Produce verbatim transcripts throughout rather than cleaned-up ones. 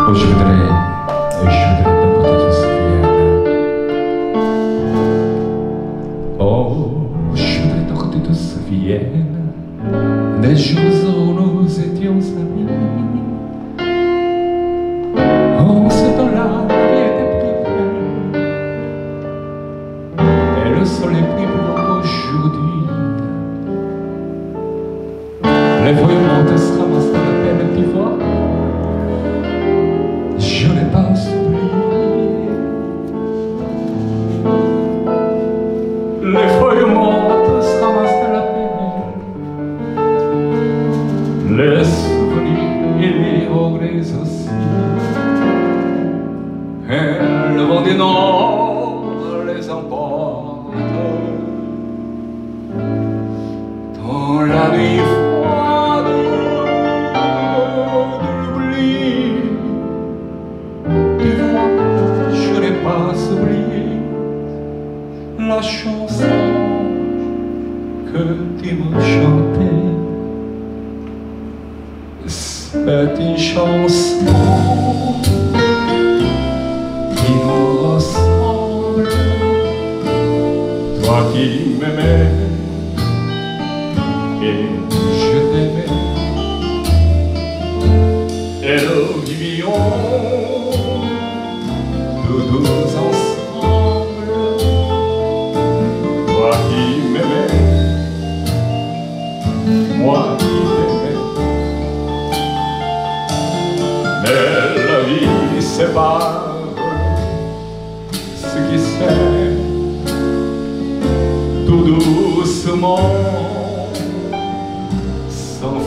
Je voudrais, je voudrais t'apporter tout ce qui est. Oh, je voudrais t'apporter tout ce qui est. Des jours où nous étions amis. En ce temps-là, la vie était plus belle. Et le soleil plus blanc aujourd'hui. Les feuilles mortes se ramassent dans la peine, tu vois. Je n'ai pas oublié. Les feuilles mortes se ramassent dans la peine. Les souvenirs et les regrets aussi. Et le vent du nord les emporte dans la nuit froide de l'oubli. Tu vois, je n'ai pas oublié la chanson que tu m'as chantée. C'est une chanson qui nous ressemble. Toi qui m'aimais et je t'aimais, et nous vivions tous deux ensemble. Toi qui m'aimais, moi qui t'aimais. Mais la vie sépare ce qui sait tout doucement, sans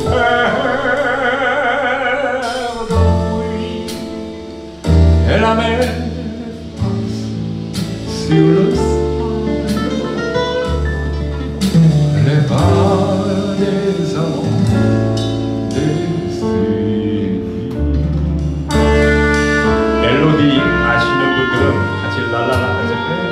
faire de bruit. Et la mer passe sur le sable, les pas des amants déçus. 멜로디 아시는 분들은 같이 랄라라 하실까요?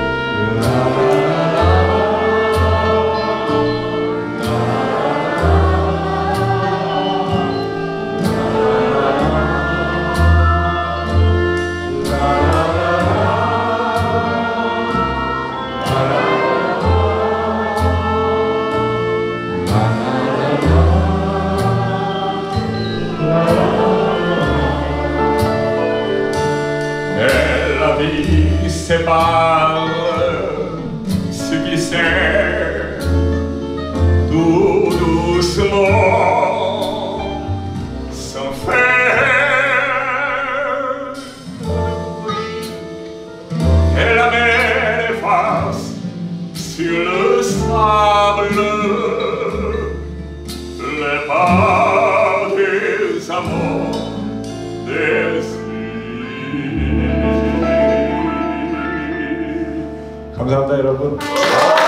La vie sépare ce qui sait tout doucement, sans faire de bruit. Et la mer efface sur le sable les pas des amants déçus. 감사합니다, 여러분.